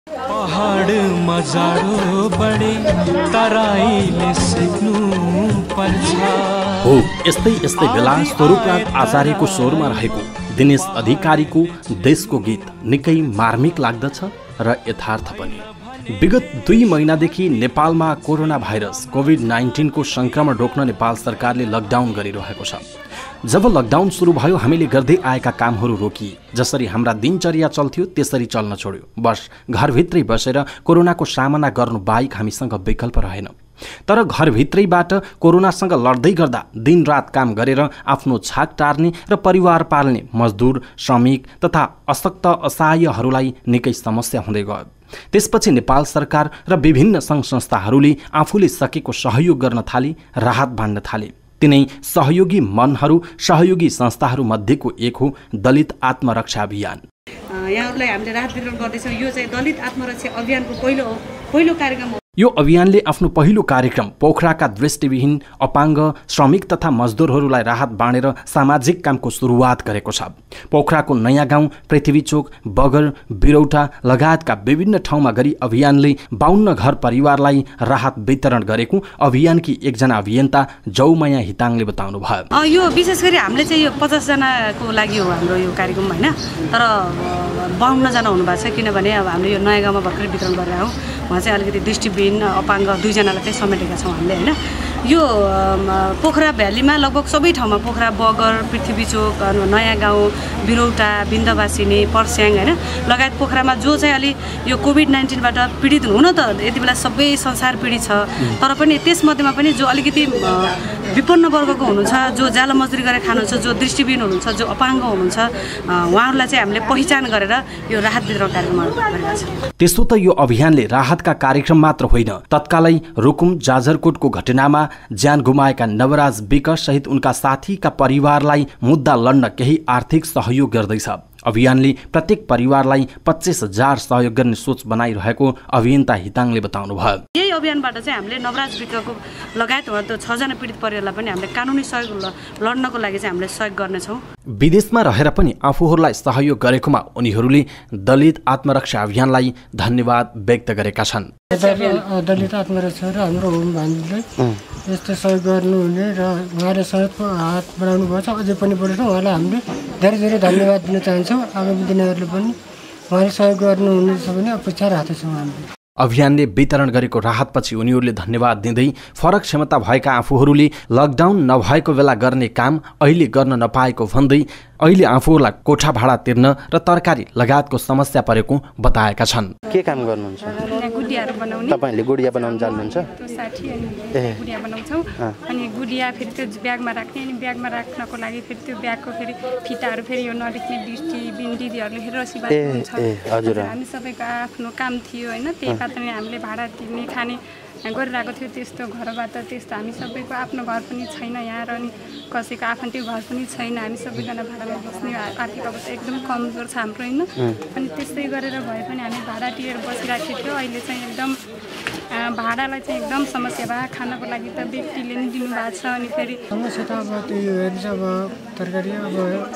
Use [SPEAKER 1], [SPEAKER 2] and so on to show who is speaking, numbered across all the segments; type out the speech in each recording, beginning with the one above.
[SPEAKER 1] पहाड मजाडो बढे तराईले सिक्नु पर्छ।
[SPEAKER 2] हो यस्तै यस्तै बेला स्वरूपराज आचार्यको स्वरमा रहेको दिनेश अधिकारीको देशको गीत निकै मार्मिक लाग्दछ र यथार्थ पनि। विगत 2 महिनादेखि नेपालमा कोरोना भाइरस कोभिड-19 को संक्रमण रोक्न नेपाल सरकारले लकडाउन गरिरहेको छ। जब लकडाउन सुरु भयो हामीले गर्दै आएका कामहरू रोकिए। जसरी हाम्रा दिनचर्या चल्थ्यो त्यसरी चल्न छोड्यो। बस घरभित्रै बसेर कोरोनाको सामना गर्नु बाहेक हामीसँग विकल्प रहेन। तर घरभित्रैबाट कोरोनासँग लड्दै गर्दा दिनरात काम गरेर आफ्नो छाक टार्ने र परिवार पाल्ने मजदुर, श्रमिक तथा अशक्त असहायहरूलाई निकै समस्या हुँदै गयो। त्यसपछि नेपाल सरकार र विभिन्न सङ्घ संस्थाहरूले आफूले सकेको सहयोग गर्न थाले, राहत बाँड्न थाले। तिनै सहयोगी मनहरू, सहयोगी संस्थाहरू मध्येको एक हो दलित आत्मरक्षा अभियान।
[SPEAKER 3] यहाँहरूलाई हामीले राहत वितरण गर्दैछौँ। यो चाहिँ दलित आत्मरक्षा अभियानको पहिलो कार्यक्रम हो।
[SPEAKER 2] यो अभियानले आफ्नो पहिलो कार्यक्रम पोखराका दृष्टिविहीन, अपाङ्ग, श्रमिक तथा मजदुरहरूलाई राहत बाँडेर सामाजिक कामको सुरुवात गरेको छ। पोखराको नयाँ गाउँ, पृथ्वीचोक, बगर, बिरौटा लगायतका विभिन्न ठाउँमा गरी अभियानले 52 घर परिवारलाई राहत वितरण गरेको अभियानकी एकजना अभियन्ता जौमाया हिताङले बताउनु भयो।
[SPEAKER 3] यो विशेष गरी हामीले चाहिँ यो 50 जनाको लागि हो हाम्रो यो कार्यक्रम हैन। तर 52 जना हुनुभएको छ, किनभने अब हामीले यो नयाँ गाउँमा भर्खरै वितरण गरेर हौ। उहाँ चाहिँ अलिकति दृष्टिविहीन, अपाङ्ग 2 जनालाई चाहिँ समेटेका छौँ हामीले हैन। यो पोखरा भ्यालीमा लगभग सबै ठाउँमा पोखरा, बगर, पृथ्वीचोक, नयाँ गाउँ, बिरौटा, बिन्दवासिनी, पर्स्याङ हैन लगायत पोखरामा जो चाहिँ अलि यो कोभिड-19बाट पीडित हुन त यति बेला सबै संसार पीडित छ। तर पनि त्यसमध्येमा पनि जो अलिकति विपन्न वर्गको हुनुहुन्छ, जो जाल मजदुरी गरेर खानुहुन्छ, जो दृष्टिविहीन हुनुहुन्छ, जो अपाङ्ग हुनुहुन्छ, उहाँहरूलाई चाहिँ हामीले पहिचान गरेर यो राहत वितरण कार्यक्रमहरू गरिरहेका छौँ।
[SPEAKER 2] त्यसो त यो अभियानले राहतका कार्यक्रम मात्र होइन, तत्कालै रुकुम जाजरकोटको घटनामा ज्यान गुमाएका नवराज विक सहित उनका साथीका परिवारलाई मुद्दा लड्न केही आर्थिक सहयोग गर्दैछ। अभियानले प्रत्येक परिवारलाई 25,000 सहयोग गर्ने सोच बनाइरहेको अभियन्ता हिताङले बताउनु भयो।
[SPEAKER 3] यही अभियानबाट चाहिँ हामीले नवराज विकको लगायत 6 जना पीडित परिवारलाई पनि हामीले कानुनी सहयोग लड्नको लागि चाहिँ हामीले सहयोग गर्नेछौँ।
[SPEAKER 2] विदेशमा रहेर पनि आफूहरूलाई सहयोग गरेकोमा उनीहरूले दलित आत्मरक्षा अभियानलाई धन्यवाद व्यक्त गरेका छन्।
[SPEAKER 4] दलित आत्मरक्षा र हाम्रो होम भान्जीले यस्तो सहयोग गर्नुहुने र उहाँले सहयोगको हात बढाउनु भएको छ। अझै पनि बढ्छ। उहाँलाई हामीले धेरै धेरै धन्यवाद दिन चाहन्छौँ। आगामी दिनहरूले पनि उहाँले सहयोग गर्नुहुनेछ भने अपेक्षा राख्दछौँ हामीले।
[SPEAKER 2] अभियानले वितरण गरेको राहतपछि उनीहरूले धन्यवाद दिँदै फरक क्षमता भएका आफूहरूले लकडाउन नभएको बेला गर्ने काम अहिले गर्न नपाएको भन्दै अहिले आफूहरूलाई कोठा भाडा तिर्न र तरकारी लगायतको समस्या परेको बताएका छन्।
[SPEAKER 5] के काम गर्नुहुन्छ?
[SPEAKER 6] गुडियाहरू बनाउने।
[SPEAKER 5] तपाईले गुडिया बनाउन जान्नुहुन्छ?
[SPEAKER 6] त्यो 60 अनि गुडिया बनाउँछौँ। अनि गुडिया फेरि त्यो ब्यागमा राख्ने, अनि ब्यागमा राख्नको लागि फेरि त्यो ब्यागको फेरि फिटाहरू फेरि यो नलेख्ने दिदीहरूले हेरेर सिबाउनुहुन्छ।
[SPEAKER 5] हजुर,
[SPEAKER 6] हामी सबैको आफ्नो काम थियो हैन। त्यही पात्रले हामीले भाडा तिर्ने, खाने गरिरहेको थियो। त्यस्तो घरबाट त्यस्तो हामी सबैको आफ्नो घर पनि छैन यहाँ, र अनि कसैको आफन्ती घर पनि छैन। हामी सबैजना भाडामा बस्ने आर्थिक अवस्था एकदम कमजोर छ हाम्रो हैन। अनि त्यस्तै गरेर भए पनि हामी भाडा तिरेर बसिरहेको थियो। अहिले चाहिँ एकदम भाडालाई चाहिँ एकदम समस्या भयो। खानको लागि त व्यक्तिले नि दिनुभएको छ। अनि फेरि
[SPEAKER 4] समस्या त अब त्यो हेर्छ, अब तरकारी, अब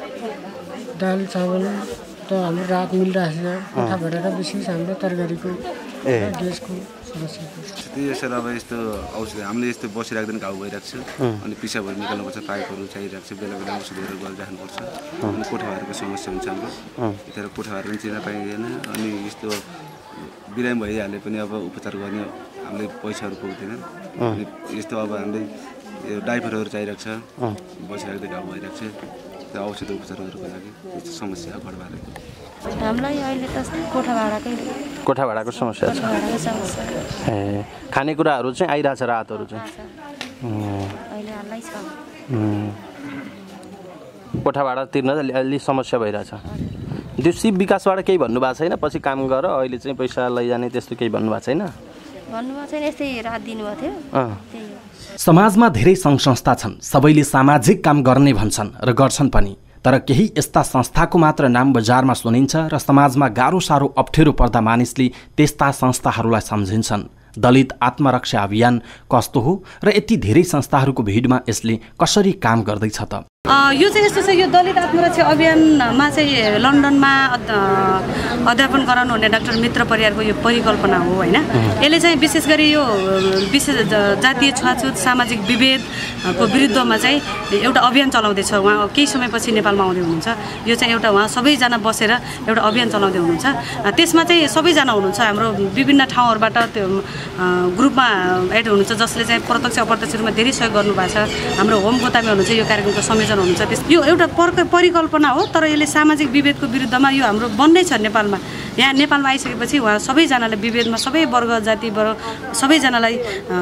[SPEAKER 4] दाल चामल त हाम्रो राहत मिलिरहेको छ। कोठा भाडा र विशेष हाम्रो तरकारीको ग्यासको समस्या
[SPEAKER 7] त्यसरी अब यस्तो औषधि हामीले यस्तो बसिराख्दैन, घाउ भइरहेको छ। अनि पिसाबहरू निकाल्नुपर्छ, पाइपहरू चाहिरहेको छ, बेला बेला औषधिहरू गरिराख्नुपर्छ। अनि कोठाहरूको समस्या हुन्छ हाम्रो। यता कोठाहरू पनि चिन्न पाइँदैन। अनि यस्तो बिरामी भइहाले पनि अब उपचार गर्ने हामीले पैसाहरू पुग्दैन। अनि यस्तो अब हामीले डाइपरहरू चाहिरहेको छ, बसिराख्दै घाउ भइरहेको छ। त्यो औषधि उपचारहरूको लागि यस्तो समस्या घरबार
[SPEAKER 8] हामीलाई अहिले त
[SPEAKER 5] कोठा भाडाको समस्या छ। ए खानेकुराहरू चाहिँ आइरहेछ, राहतहरू चाहिँ
[SPEAKER 8] अहिले हालै छ।
[SPEAKER 5] कोठा भाडा तिर्न अलि समस्या भइरहेछ। त्यो सिप विकासबाट केही भन्नुभएको छैन? पछि काम गर अहिले चाहिँ पैसा लैजाने त्यस्तो केही भन्नुभएको छैन?
[SPEAKER 8] भन्नुभएको छैन, यस्तै रात दिनुभएको थियो।
[SPEAKER 2] समाजमा धेरै सङ्घ संस्था छन्। सबैले सामाजिक काम गर्ने भन्छन् र गर्छन् पनि। तर केही यस्ता संस्थाको मात्र नाम बजारमा सुनिन्छ र समाजमा गाह्रो साह्रो अप्ठ्यारो पर्दा मानिसले त्यस्ता संस्थाहरूलाई सम्झिन्छन्। दलित आत्मरक्षा अभियान कस्तो हो र यति धेरै संस्थाहरूको भिडमा यसले कसरी काम गर्दैछ त?
[SPEAKER 3] यो चाहिँ यस्तो छ, यो दलित आत्मरक्षा अभियानमा चाहिँ लन्डनमा अध्यापन गराउनु हुने डाक्टर मित्र परियारको यो परिकल्पना हो होइन। यसले चाहिँ विशेष गरी यो विशेष जातीय छुवाछुत सामाजिक विभेदको विरुद्धमा चाहिँ एउटा अभियान चलाउँदैछ। उहाँ केही समयपछि नेपालमा आउँदै हुनुहुन्छ। यो चाहिँ एउटा उहाँ सबैजना बसेर एउटा अभियान चलाउँदै हुनुहुन्छ। त्यसमा चाहिँ सबैजना हुनुहुन्छ, हाम्रो विभिन्न ठाउँहरूबाट त्यो ग्रुपमा एड हुनुहुन्छ, जसले चाहिँ प्रत्यक्ष अप्रत्यक्ष रूपमा धेरै सहयोग गर्नुभएको छ। हाम्रो होम गोतामे हुनुहुन्छ, यो कार्यक्रमको संयोजन हुनुहुन्छ। यो एउटा परिकल्पना हो, तर यसले सामाजिक विभेदको विरुद्धमा यो हाम्रो बन्नै छ नेपालमा। यहाँ नेपालमा आइसकेपछि उहाँ सबैजनालाई विभेदमा सबै वर्ग जाति वर्ग सबैजनालाई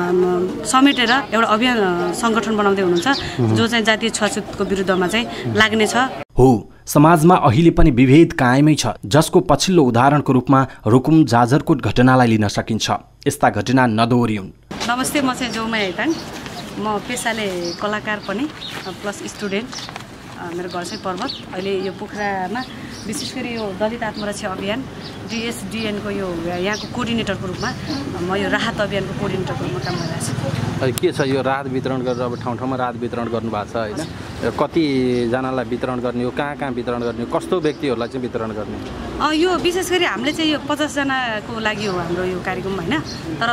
[SPEAKER 3] समेटेर एउटा अभियान सङ्गठन बनाउँदै हुनुहुन्छ, जो चाहिँ जातीय छुवाछुतको विरुद्धमा चाहिँ लाग्नेछ।
[SPEAKER 2] हो, समाजमा अहिले पनि विभेद कायमै छ, जसको पछिल्लो उदाहरणको रूपमा रुकुम जाजरकोट घटनालाई लिन सकिन्छ। यस्ता घटना नदोहोरिउन्।
[SPEAKER 3] नमस्ते, म चाहिँ जोमा हेताङ। म पेसाले कलाकार पनि प्लस स्टुडेन्ट। मेरो घर चाहिँ पर्वत। अहिले यो पोखरामा विशेष गरी यो दलित आत्मरक्षा अभियान DSDN को यो यहाँको कोअर्डिनेटरको रूपमा म यो राहत अभियानको कोअर्डिनेटरको रूपमा काम गरिरहेको छु।
[SPEAKER 5] के छ यो राहत वितरण गरेर अब ठाउँ ठाउँमा राहत वितरण गर्नुभएको छ होइन? कतिजनालाई वितरण गर्ने हो, कहाँ कहाँ वितरण गर्ने हो, कस्तो व्यक्तिहरूलाई चाहिँ वितरण गर्ने?
[SPEAKER 3] यो विशेष गरी हामीले चाहिँ यो 50 जनाको लागि हो हाम्रो यो कार्यक्रम होइन, तर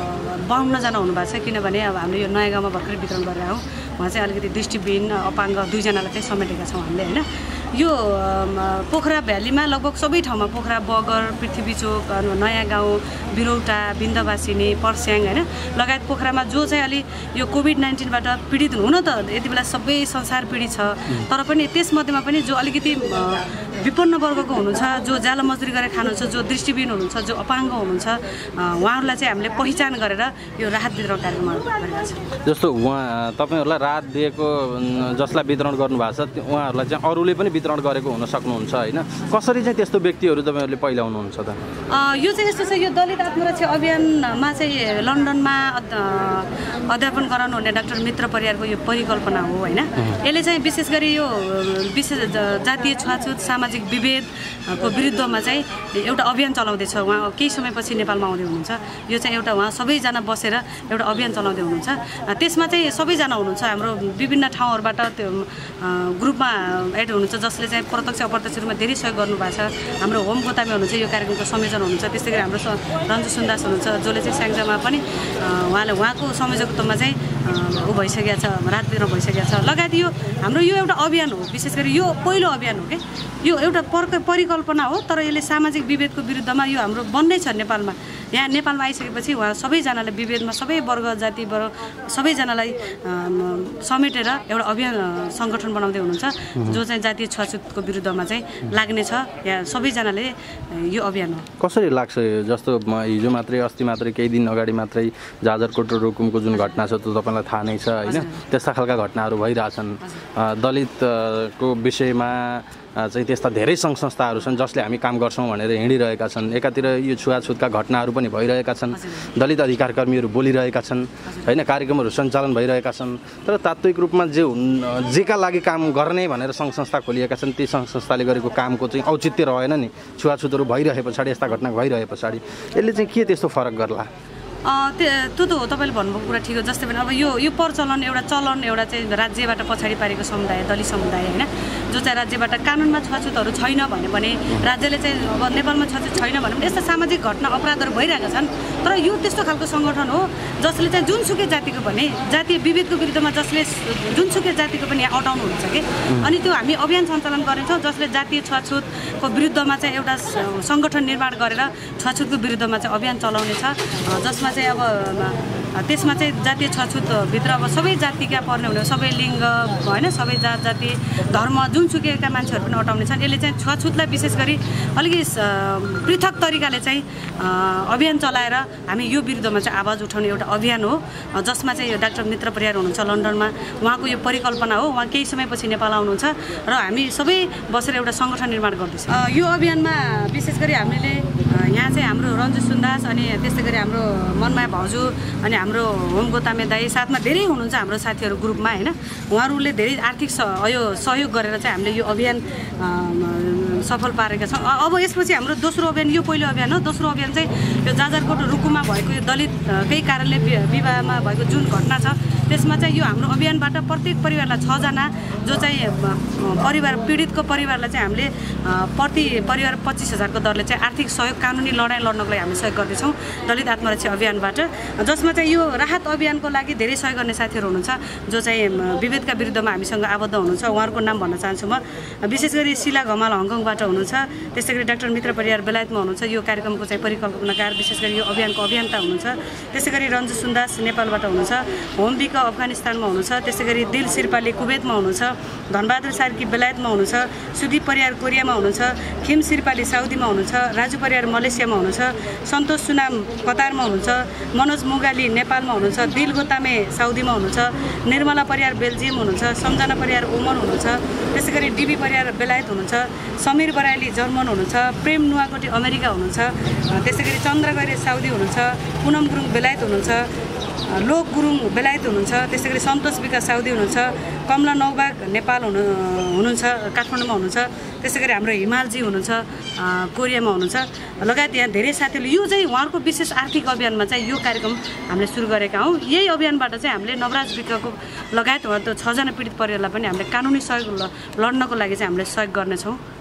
[SPEAKER 3] 52 जना हुनुभएको छ। किनभने अब हामीले यो नयाँ गाउँमा भर्खरै वितरण गरेर आयौँ। उहाँ चाहिँ अलिकति दृष्टिविहीन अपाङ्ग 2 जनालाई चाहिँ समेटेका छौँ हामीले होइन। यो पोखरा भ्यालीमा लगभग सबै ठाउँमा पोखरा, बगर, पृथ्वी चोक, नयाँ गाउँ, बिरौटा, बिन्दवासिनी, पर्स्याङ होइन लगायत पोखरामा जो चाहिँ अलि यो कोभिड-19बाट पीडित हुन त यति बेला सबै संसार पीडित छ, तर पनि त्यसमध्येमा पनि जो अलिकति विपन्न वर्गको हुनुहुन्छ, जो ज्याला मजदुरी गरेर खानुहुन्छ, जो दृष्टिविहीन हुनुहुन्छ, जो अपाङ्ग हुनुहुन्छ, उहाँहरूलाई चाहिँ हामीले पहिचान गरेर यो राहत वितरण कार्यक्रम गरिरहेका छौँ।
[SPEAKER 5] जस्तो तपाईँहरूलाई राहत दिएको जसलाई वितरण गर्नुभएको छ उहाँहरूलाई चाहिँ अरूले पनि वितरण गरेको हुन सक्नुहुन्छ होइन? कसरी चाहिँ त्यस्तो व्यक्तिहरू तपाईँहरूले पहिलाउनुहुन्छ त?
[SPEAKER 3] यो चाहिँ यस्तो छ, यो दलित आत्मरक्षा अभियानमा चाहिँ लन्डनमा अध्यापन गराउनु हुने डाक्टर मित्र परियारको यो परिकल्पना हो होइन। यसले चाहिँ विशेष गरी यो विशेष जातीय छुवाछुत सामाजिक विभेदको विरुद्धमा चाहिँ एउटा अभियान चलाउँदैछ। उहाँ केही समयपछि नेपालमा आउँदै हुनुहुन्छ। यो चाहिँ एउटा उहाँ सबैजना बसेर एउटा अभियान चलाउँदै हुनुहुन्छ। त्यसमा चाहिँ सबैजना हुनुहुन्छ, हाम्रो विभिन्न ठाउँहरूबाट त्यो ग्रुपमा एड हुनुहुन्छ, जसले चाहिँ प्रत्यक्ष अप्रत्यक्ष रूपमा धेरै सहयोग गर्नुभएको छ। हाम्रो होम गोतामे हुनुहुन्छ, यो कार्यक्रमको संयोजन हुनुहुन्छ। त्यस्तै गरी हाम्रो रन्जु सुन्दास हुनुहुन्छ, जसले चाहिँ स्याङ्जामा पनि उहाँको संयोजकत्वमा चाहिँ ऊ भइसकेको छ, राहत वितरण भइसकेको छ। लगायत यो हाम्रो यो एउटा अभियान हो, विशेष गरी यो पहिलो अभियान हो क्या। यो एउटा परिकल्पना हो, तर यसले सामाजिक विभेदको विरुद्धमा यो हाम्रो बन्नै छ नेपालमा। यहाँ नेपालमा आइसकेपछि उहाँ सबैजनालाई विभेदमा सबै वर्ग जाति वर्ग सबैजनालाई समेटेर एउटा अभियान सङ्गठन बनाउँदै हुनुहुन्छ, जो चाहिँ जातीय छुवाछुतको विरुद्धमा चाहिँ लाग्नेछ। यहाँ सबैजनाले यो अभियान हो।
[SPEAKER 5] कसरी लाग्छ? जस्तो हिजो मात्रै अस्ति मात्रै केही दिन अगाडि मात्रै जाजरकोट र रुकुमको जुन घटना छ त्यो तपाईँलाई थाहा नै छ होइन? त्यस्ता खालका घटनाहरू भइरहेछन्। दलितको विषयमा चाहिँ त्यस्ता धेरै सङ्घ संस्थाहरू छन् जसले हामी काम गर्छौँ भनेर हिँडिरहेका छन्। एकातिर यो छुवाछुतका घटनाहरू पनि भइरहेका छन्, दलित अधिकार कर्मीहरू बोलिरहेका छन् होइन, कार्यक्रमहरू सञ्चालन भइरहेका छन्। तर तात्विक रूपमा जेका लागि काम गर्ने भनेर सङ्घ संस्था खोलिएका छन्, ती सङ्घ संस्थाले गरेको कामको चाहिँ औचित्य रहेन नि। छुवाछुतहरू भइरहे पछाडि, यस्ता घटना भइरहे पछाडि यसले चाहिँ के त्यस्तो फरक गर्ला?
[SPEAKER 3] त्यो त हो, तपाईँले भन्नुभएको कुरा ठिक हो। जस्तै पनि अब यो प्रचलन एउटा चाहिँ राज्यबाट पछाडि पारेको समुदाय, दलित समुदाय होइन, जो चाहिँ राज्यबाट कानुनमा छुवाछुतहरू छैन भने राज्यले चाहिँ अब नेपालमा छुवाछुत छैन भने यस्ता सामाजिक घटना अपराधहरू भइरहेका छन्। तर यो त्यस्तो खालको सङ्गठन हो जसले चाहिँ जुनसुकै जातिको पनि जातीय विभेदको विरुद्धमा जसले जुनसुकै जातिको पनि यहाँ अटाउनुहुन्छ कि। अनि त्यो हामी अभियान सञ्चालन गरेछौँ, जसले जातीय छुवाछुतको विरुद्धमा चाहिँ एउटा सङ्गठन निर्माण गरेर छुवाछुतको विरुद्धमा चाहिँ अभियान चलाउने छ, जसमा चाहिँ अब त्यसमा चाहिँ जातीय छुवाछुतभित्र अब सबै जातिका पर्ने हुने, सबै लिङ्ग होइन, सबै जात जाति धर्म जुनसुकैका मान्छेहरू पनि अटाउने छन्। यसले चाहिँ छुवाछुतलाई विशेष गरी अलिकति पृथक तरिकाले चाहिँ अभियान चलाएर हामी यो विरुद्धमा चाहिँ आवाज उठाउने एउटा अभियान हो, जसमा चाहिँ यो डाक्टर मित्र परियार हुनुहुन्छ लन्डनमा। उहाँको यो परिकल्पना हो। उहाँ केही समयपछि नेपाल आउनुहुन्छ र हामी सबै बसेर एउटा सङ्गठन निर्माण गर्दैछौँ। यो अभियानमा विशेष गरी हामीले यहाँ चाहिँ हाम्रो रन्जु सुन्दास अनि त्यस्तै गरी हाम्रो मनमाया भाउजू अनि हाम्रो होम गोतामे दाई, साथमा धेरै हुनुहुन्छ हाम्रो साथीहरू ग्रुपमा होइन। उहाँहरूले धेरै आर्थिक सहयोग गरेर चाहिँ हामीले यो अभियान सफल पारेका छौँ। अब यसपछि हाम्रो दोस्रो अभियान, यो पहिलो अभियान हो। दोस्रो अभियान चाहिँ यो जाजरकोट रुकुममा भएको यो दलितकै कारणले विवाहमा भएको जुन घटना छ त्यसमा चाहिँ यो हाम्रो अभियानबाट प्रत्येक परिवारलाई 6 जना जो चाहिँ परिवार पीडितको परिवारलाई चाहिँ हामीले प्रति परिवार 25,000 को दरले चाहिँ आर्थिक सहयोग कानुनी लडाइँ लड्नको लागि हामीले सहयोग गर्दैछौँ दलित आत्मरक्षा अभियानबाट, जसमा चाहिँ यो राहत अभियानको लागि धेरै सहयोग गर्ने साथीहरू हुनुहुन्छ जो चाहिँ विभेदका विरुद्धमा हामीसँग आबद्ध हुनुहुन्छ। उहाँहरूको नाम भन्न चाहन्छु म। विशेष गरी शिला घमाल हङकङबाट हुनुहुन्छ, त्यसै गरी डाक्टर मित्र परियार बेलायतमा हुनुहुन्छ, यो कार्यक्रमको चाहिँ परिकल्पनाकार विशेष गरी यो अभियानको अभियन्ता हुनुहुन्छ। त्यसै गरी रन्जु सुन्दास नेपालबाट हुनुहुन्छ, होमबिक अफगानिस्तानमा हुनुहुन्छ, त्यसै गरी दिल शिर्पाले कुवेतमा हुनुहुन्छ, धनबहादुर सार्की बेलायतमा हुनुहुन्छ, सुदीप परियार कोरियामा हुनुहुन्छ, खिम शिर्पाले साउदीमा हुनुहुन्छ, राजु परियार मलेसियामा हुनुहुन्छ, सन्तोष सुनाम कतारमा हुनुहुन्छ, मनोज मुगाली नेपालमा हुनुहुन्छ, दिल गोतामे साउदीमा हुनुहुन्छ, निर्मला परियार बेल्जियम हुनुहुन्छ, सम्झना परियार ओमन हुनुहुन्छ, त्यसै गरी डिबी परियार बेलायत हुनुहुन्छ, समीर बराइली जर्मन हुनुहुन्छ, प्रेम नुवाकोटी अमेरिका हुनुहुन्छ, त्यसै गरी चन्द्र गैरे साउदी हुनुहुन्छ, पुनम गुरुङ बेलायत हुनुहुन्छ, लोक गुरुङ बेलायत हुनुहुन्छ, त्यसै गरी सन्तोष विकास साउदी हुनुहुन्छ, कमला नौबाग नेपाल हुनुहुन्छ, काठमाडौँमा हुनुहुन्छ, त्यसै गरी हाम्रो हिमालजी हुनुहुन्छ, कोरियामा हुनुहुन्छ लगायत यहाँ धेरै साथीहरूले यो चाहिँ उहाँहरूको विशेष आर्थिक अभियानमा चाहिँ यो कार्यक्रम हामीले सुरु गरेका हौँ। यही अभियानबाट चाहिँ हामीले नवराज विकको लगायत 6 जना पीडित परिवारलाई पनि हामीले कानुनी सहयोग लड्नको लागि चाहिँ हामीले सहयोग गर्नेछौँ।